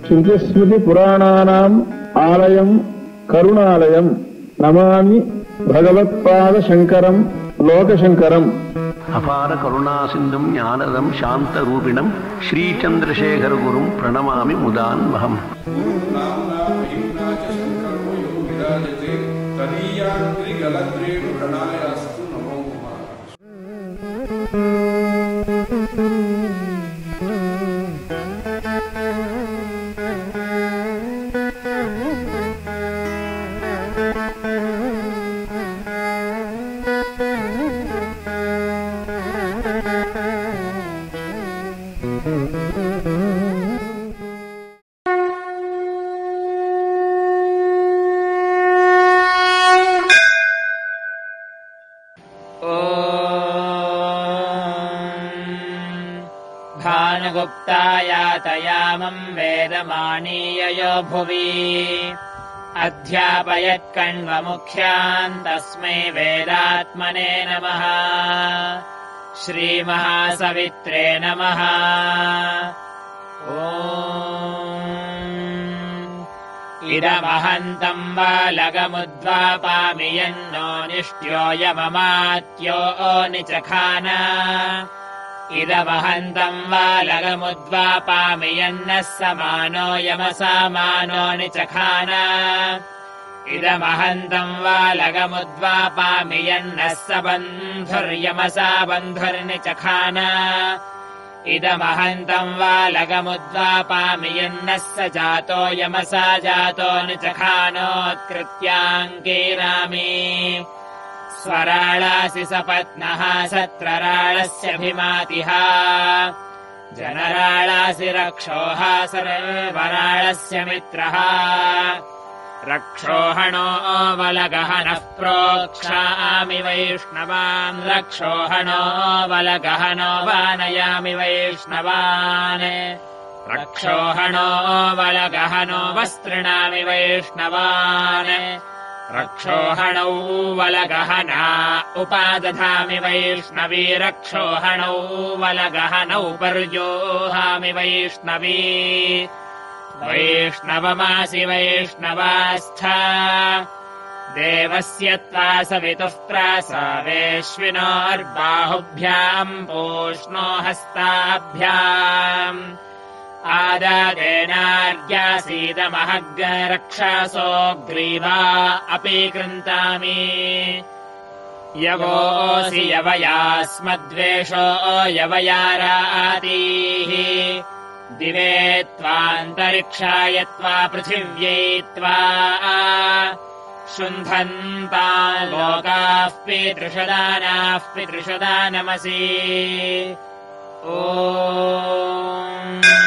శృతిస్మృతిపురాణానాం ఆలయం కరుణాలయం నమామి భగవత్పాదశంకరం లోకశంకరం. అపార కరుణాసింధుం జ్ఞానదం శాంతరూపిణం శ్రీచంద్రశేఖరగురుం ప్రణమామి ముదాన్వహం. भानुगुप्तायातयामम् वेदमानीययो भुवि अध्यापयत्कण्वमुख्यान् तस्मै वेदात्मने नमः. श्रीमहासवित्रे नमः. इदमहन्तम् बालगमुद्वापामि यन्नो निष्ट्योऽयममात्यो निचखान. इदमहन्तम् बालगमुद्वापामि यन्नः समानो यमसामानो निचखान. इदमहन्तम् बालगमुद्वापामि यन्नः स बन्धुर्यमसा बन्धुर्निचखान. इदमहन्तम् बालगमुद्वापामि यन्नः स जातो यमसा जातो निचखानोत्कृत्याङ्कीरामि. स्वराळासि सपत्नः सत्रराळस्यभिमातिः. जनराळासि रक्षोः सर्वराळस्य मित्रः. रक्षोहणो बलगहनः प्रोक्षामि वैष्णवान्. रक्षोहणो बलगहनो वानयामि वैष्णवान्. रक्षोहणो बलगहनो वस्त्रिणामि वैष्णवान्. रक्षोहणौ वलगहना उपादधामि वैष्णवी. रक्षोहणौ वलगहनौ पर्योहामि वैष्णवी. वैष्णवमासि वैष्णवास्था. देवस्य त्वा सवितुः प्रासावेश्विनोर्बाहुभ्याम् पूष्णो हस्ताभ्याम्. आदादेनार्यासीदमहग्रक्षासो ग्रीवा अपि कृन्तामि. यवोऽसि यवयास्मद्वेषो यवयारातीः. दिवे त्वान्तरिक्षाय त्वा पृथिव्यै त्वा. शुन्धन्ताम् लोकाः पितृषदानाः पितृषदानमसि. ॐ